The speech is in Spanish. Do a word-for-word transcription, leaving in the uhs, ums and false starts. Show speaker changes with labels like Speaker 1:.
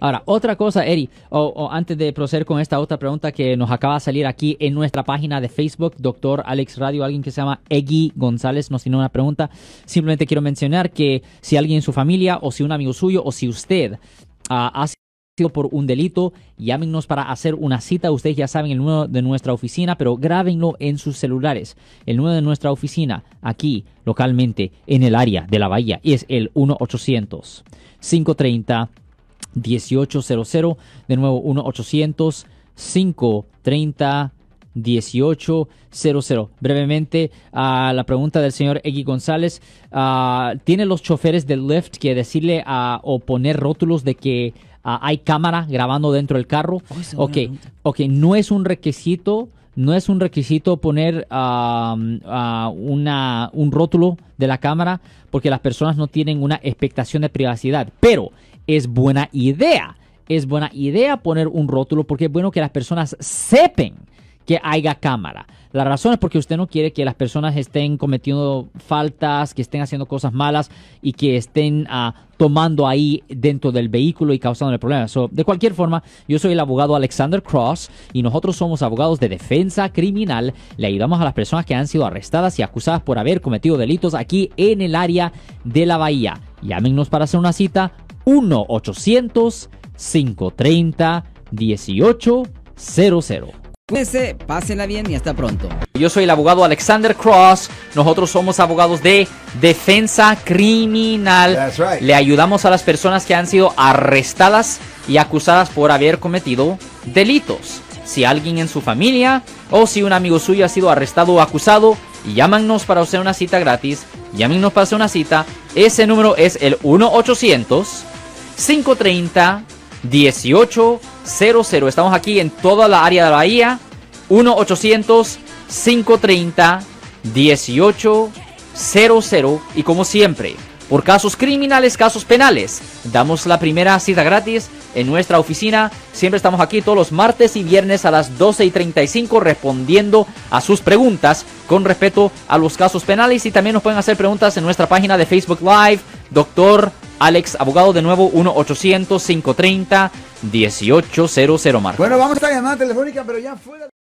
Speaker 1: Ahora, otra cosa, Eri, o, o antes de proceder con esta otra pregunta que nos acaba de salir aquí en nuestra página de Facebook, Doctor Alex Radio, alguien que se llama Eggy González nos tiene una pregunta. Simplemente quiero mencionar que si alguien en su familia o si un amigo suyo o si usted uh, ha sido por un delito, llámenos para hacer una cita. Ustedes ya saben el número de nuestra oficina, pero grábenlo en sus celulares. El número de nuestra oficina aquí localmente en el área de la Bahía es el uno ochocientos, cinco treinta, dieciocho cero cero. De nuevo, uno ochocientos, cinco treinta, dieciocho cero cero. Brevemente, a uh, la pregunta del señor Eggy González, uh, ¿tienen los choferes del Lyft que decirle uh, o poner rótulos de que uh, hay cámara grabando dentro del carro? Oh, ok, ok, no es un requisito, no es un requisito poner uh, uh, una, un rótulo de la cámara porque las personas no tienen una expectación de privacidad, pero es buena idea, es buena idea poner un rótulo porque es bueno que las personas sepan que haya cámara. La razón es porque usted no quiere que las personas estén cometiendo faltas, que estén haciendo cosas malas y que estén uh, tomando ahí dentro del vehículo y causando problemas. So, de cualquier forma, yo soy el abogado Alexander Cross y nosotros somos abogados de defensa criminal. Le ayudamos a las personas que han sido arrestadas y acusadas por haber cometido delitos aquí en el área de la Bahía. Llámenos para hacer una cita uno ochocientos, cinco treinta, dieciocho cero cero.
Speaker 2: Cuídense, pásenla bien y hasta pronto.
Speaker 1: Yo soy el abogado Alexander Cross. Nosotros somos abogados de defensa criminal.
Speaker 3: That's right.
Speaker 1: Le ayudamos a las personas que han sido arrestadas y acusadas por haber cometido delitos. Si alguien en su familia o si un amigo suyo ha sido arrestado o acusado, llámanos para hacer una cita gratis. Llámenos para hacer una cita. Ese número es el uno ochocientos, cinco treinta, dieciocho cero cero. Estamos aquí en toda la área de la Bahía. uno ochocientos, cinco treinta, dieciocho cero cero. Y como siempre, por casos criminales, casos penales, damos la primera cita gratis en nuestra oficina. Siempre estamos aquí todos los martes y viernes a las doce y treinta y cinco respondiendo a sus preguntas con respecto a los casos penales. Y también nos pueden hacer preguntas en nuestra página de Facebook Live, Doctor Alex Abogado. De nuevo, uno ochocientos, cinco treinta, dieciocho cero cero, Marco.
Speaker 3: Bueno, vamos a esta llamada telefónica, pero ya fuera.